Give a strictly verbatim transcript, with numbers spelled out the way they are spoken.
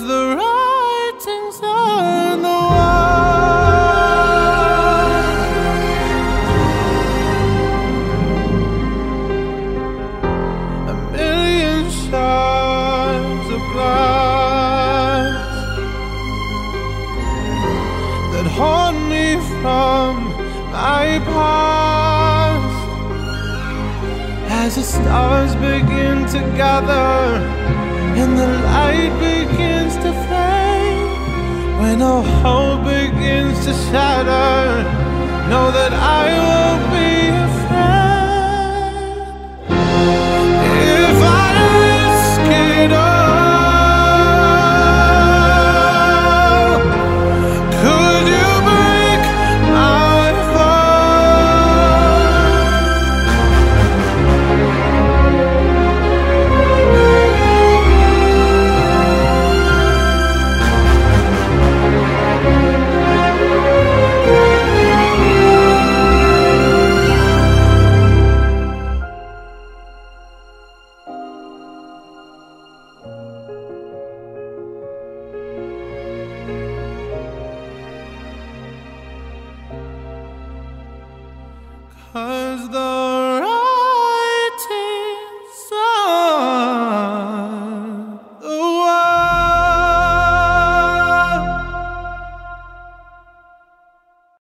the writings on the wall. A million shards of glass that haunt me from my past. As the stars begin to gather and the light begins to fade, when all hope begins to shatter, know that I won't be afraid. If I risk it all, could you break my fall? Cause the